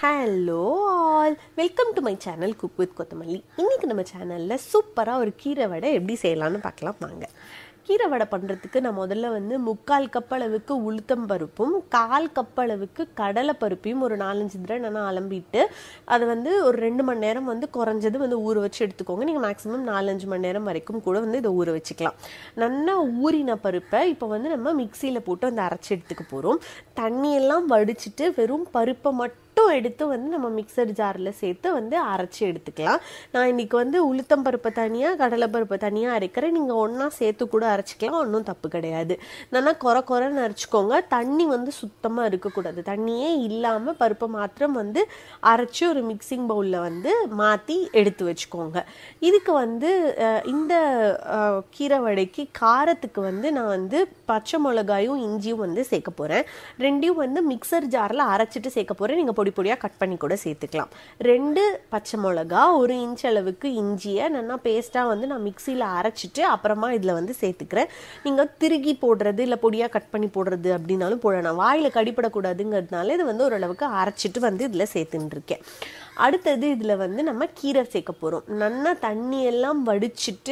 Hello all, welcome to my channel cook with Kothamalli. இன்றைக்கி நம்ம சேனலில் சூப்பராக ஒரு கீரை வடை எப்படி செய்யலான்னு பார்க்கலாம் வாங்க. கீரை வடை பண்ணுறதுக்கு நான் முதல்ல 3/4 கப் அளவுக்கு உளுத்தம் பருப்பும் 1/4 கப் அளவுக்கு கடலை பருப்பையும் ஒரு 4-5 தடவை நான் அலம்பிட்டு அதை ஒரு 2 மணி நேரம் குறைஞ்சது ஊற வச்சு எடுத்துக்கோங்க. நீங்கள் மேக்ஸிமம் 4-5 மணி நேரம் வரைக்கும் கூட இதை ஊற வச்சுக்கலாம். நல்லா ஊறின பருப்பை இப்போ நம்ம மிக்சியில் போட்டு அரைச்சி எடுத்துக்க போகிறோம். தண்ணியெல்லாம் வடிச்சிட்டு வெறும் பருப்பை மட்டும் எடுத்து நம்ம மிக்சர் ஜாரில் சேர்த்து அரைச்சி எடுத்துக்கலாம். நான் இன்னைக்கு உளுத்தம் பருப்பை தனியாக கடலை பருப்பை தனியாக அரைக்கிறேன். நீங்கள் ஒன்றா சேர்த்து கூட அரைச்சிக்கலாம், ஒன்றும் தப்பு கிடையாது. நல்லா குறைன்னு அரைச்சிக்கோங்க. தண்ணி சுத்தமாக இருக்கக்கூடாது. தண்ணியே இல்லாமல் பருப்பை மாத்திரம் அரைச்சி ஒரு மிக்சிங் பவுலில் மாற்றி எடுத்து வச்சுக்கோங்க. இதுக்கு இந்த கீரை வடைக்கு காரத்துக்கு நான் பச்சை மிளகாயும் இஞ்சியும் சேர்க்க போகிறேன். ரெண்டையும் மிக்சர் ஜாரில் அரைச்சிட்டு சேர்க்க போகிறேன். நீங்கள் பொடியாக கட் பண்ணி கூட சேர்த்துக்கலாம். 2 பச்சை மிளகா, 1 இன்ச் அளவுக்கு இஞ்சியை நல்லா பேஸ்ட்டாக நான் மிக்சியில் அரைச்சிட்டு அப்புறமா இதில் சேர்த்துக்கிறேன். நீங்கள் திருகி போடுறது இல்லை பொடியாக கட் பண்ணி போடுறது அப்படின்னாலும் போடணும். வாயில் கடிப்படக்கூடாதுங்கிறதுனால இது ஓரளவுக்கு அரைச்சிட்டு இதில் சேர்த்துட்டுருக்கேன். அடுத்தது இதில் நம்ம கீரை சேர்க்க போகிறோம். நல்லா தண்ணியெல்லாம் வடிச்சிட்டு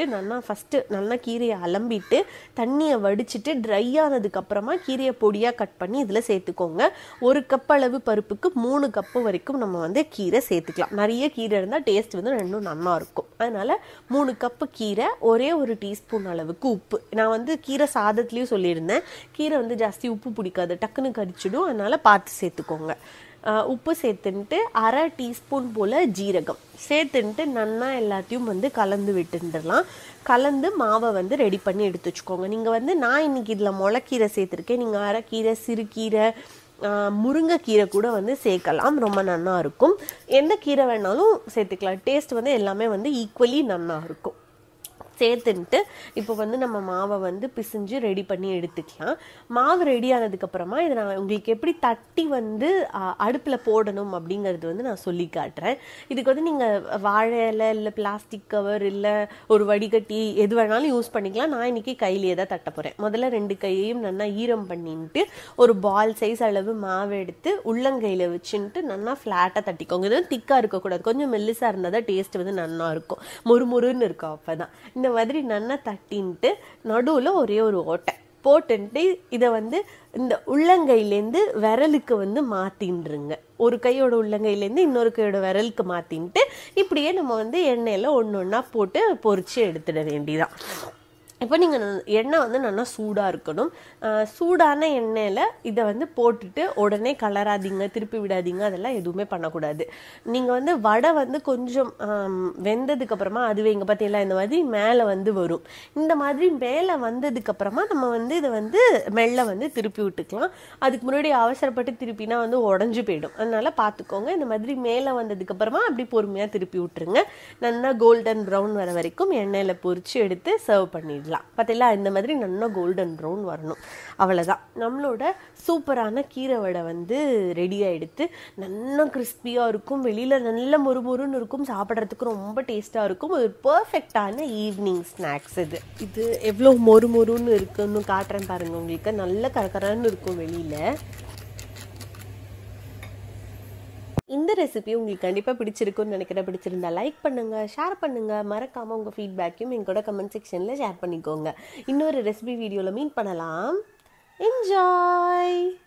நல்லா கீரையை அலம்பிட்டு தண்ணியை வடிச்சிட்டு ட்ரை ஆனதுக்கப்புறமா கீரையை பொடியாக கட் பண்ணி இதில் சேர்த்துக்கோங்க. 1 கப் அளவு பருப்புக்கு 3 கப்பு வரைக்கும் நம்ம கீரை சேர்த்துக்கலாம். நிறைய கீரை இருந்தால் டேஸ்ட் இன்னும் நல்லா இருக்கும். அதனால் 3 கப்பு கீரை, ஒரே 1 டீஸ்பூன் அளவுக்கு உப்பு. நான் கீரை சாதத்துலேயும் சொல்லியிருந்தேன், கீரை ஜாஸ்தி உப்பு பிடிக்காது, டக்குன்னு கரிச்சிடும். அதனால் பார்த்து சேர்த்துக்கோங்க. உப்பு சேர்த்துன்ட்டு 1/2 டீஸ்பூன் போல் ஜீரகம் சேர்த்துன்ட்டு நல்லா எல்லாத்தையும் கலந்து விட்டுடலாம். கலந்து மாவை ரெடி பண்ணி எடுத்து வச்சுக்கோங்க. நீங்கள் நான் இன்னைக்கு இதில் முளைக்கீரை சேர்த்துருக்கேன். நீங்கள் அரைக்கீரை, சிறுகீரை, முருங்கைக்கீரை கூட சேர்க்கலாம். ரொம்ப நல்லா இருக்கும். எந்த கீரை வேணாலும் சேர்த்துக்கலாம். டேஸ்ட் எல்லாமே ஈக்குவலி நல்லா இருக்கும். சேர்த்துன்ட்டு இப்போ நம்ம மாவை பிசைஞ்சு ரெடி பண்ணி எடுத்துக்கலாம். மாவு ரெடி ஆனதுக்கப்புறமா இதை நான் உங்களுக்கு எப்படி தட்டி அடுப்பில் போடணும் அப்படிங்கிறது நான் சொல்லி காட்டுறேன். இதுக்கு நீங்கள் வாழை இலை இல்லை பிளாஸ்டிக் கவர் இல்லை ஒரு வடிகட்டி எது வேணாலும் யூஸ் பண்ணிக்கலாம். நான் இன்னைக்கு கையிலேயே தான் தட்ட போகிறேன். முதல்ல 2 கையையும் நல்லா ஈரம் பண்ணிட்டு ஒரு பால் சைஸ் அளவு மாவு எடுத்து உள்ளங்கையில் வச்சுட்டு நல்லா ஃப்ளாட்டாக தட்டிக்கோங்க. இது திக்காக இருக்கக்கூடாது, கொஞ்சம் மெல்லிசாக இருந்தால் தான் டேஸ்ட் நல்லா இருக்கும், மொறுமொறுன்னு இருக்கும். அப்போ தான் இந்த மாதிரி நல்லா தட்டின்ட்டு நடுவில் ஒரே ஒரு ஓட்டை போட்டுன்ட்டு இதை இந்த உள்ளங்கையிலேருந்து விரலுக்கு மாற்றின்றுங்க. ஒரு கையோட உள்ளங்கையிலேருந்து இன்னொரு கையோட விரலுக்கு மாற்றின்ட்டு இப்படியே நம்ம எண்ணெயில் ஒன்று ஒன்றா போட்டு பொரிச்சு எடுத்துட வேண்டியதான். இப்போ நீங்கள் எண்ணெய் நல்லா சூடாக இருக்கணும். சூடான எண்ணெயில் இதை போட்டுட்டு உடனே கலராதிங்க, திருப்பி விடாதீங்க, அதெல்லாம் எதுவுமே பண்ணக்கூடாது. நீங்கள் வடை கொஞ்சம் வெந்ததுக்கப்புறமா அதுவே இங்கே பார்த்தீங்களா இந்த மாதிரி மேலே வரும். இந்த மாதிரி மேலே வந்ததுக்கப்புறமா நம்ம இதை மெல்ல திருப்பி விட்டுக்கலாம். அதுக்கு முன்னாடி அவசரப்பட்டு திருப்பினா உடஞ்சி போயிடும். அதனால் பார்த்துக்கோங்க. இந்த மாதிரி மேலே வந்ததுக்கப்புறமா அப்படி பொறுமையாக திருப்பி விட்டுருங்க. நல்லா கோல்டன் ப்ரௌன் வர வரைக்கும் எண்ணெயில் பொரித்து எடுத்து சர்வ் பண்ணிடலாம். பார்த்தீங்களா, இந்த மாதிரி நல்லா கோல்டன் ப்ரௌன் வரணும். அவ்வளோதான், நம்மளோட சூப்பரான கீரை வடை ரெடி ஆகிடுத்து. நல்லா கிறிஸ்பியாக இருக்கும், வெளியில் நல்ல மொறுமொறுன்னு இருக்கும், சாப்பிட்றதுக்கு ரொம்ப டேஸ்ட்டாக இருக்கும். ஒரு பர்ஃபெக்டான ஈவினிங் ஸ்நாக்ஸ் இது எவ்வளோ மொறுமொறுன்னு இருக்குன்னு காட்டுறேன் பாருங்கள். உங்களுக்கு நல்ல கரகரன்னு இருக்கும் வெளியில். இந்த ரெசிபி உங்களுக்கு கண்டிப்பாக பிடிச்சிருக்குன்னு நினைக்கிறேன். பிடிச்சிருந்தா லைக் பண்ணுங்கள், ஷேர் பண்ணுங்கள். மறக்காமல் உங்கள் ஃபீட்பேக்கையும் எங்கூட கமெண்ட் செக்ஷனில் ஷேர் பண்ணிக்கோங்க. இன்னொரு ரெசிபி வீடியோவில் மீட் பண்ணலாம். என்ஜாய்.